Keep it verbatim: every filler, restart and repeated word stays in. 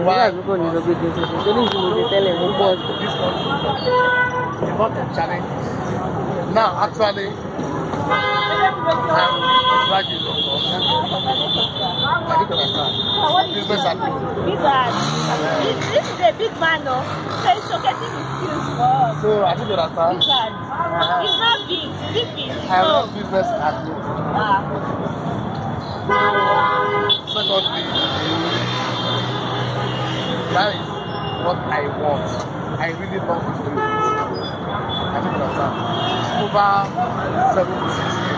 why I'm going to be doing this. Don't even tell him what this country a lot of challenges. Now, actually, I'm graduate of I think understand. Business admin. Big man. This, this is a big man, no? So he's showcasing his skills for us. So, I think you understand. Big man. Uh-huh. He's not big. Is it big? I'm not business admin. Ah. So, secondly, that is what I want. I really love this business. I think you understand. Over seven years.